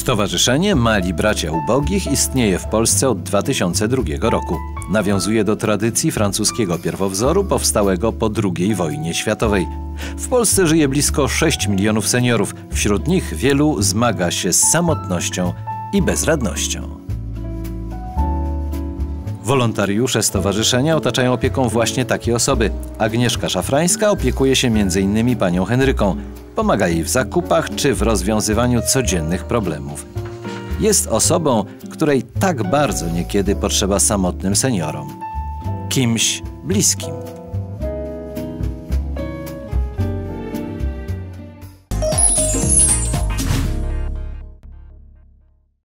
Stowarzyszenie Mali Bracia Ubogich istnieje w Polsce od 2002 roku. Nawiązuje do tradycji francuskiego pierwowzoru powstałego po II wojnie światowej. W Polsce żyje blisko 6 milionów seniorów. Wśród nich wielu zmaga się z samotnością i bezradnością. Wolontariusze stowarzyszenia otaczają opieką właśnie takie osoby. Agnieszka Szafrańska opiekuje się m.in. panią Henryką. Pomaga jej w zakupach czy w rozwiązywaniu codziennych problemów. Jest osobą, której tak bardzo niekiedy potrzeba samotnym seniorom. Kimś bliskim.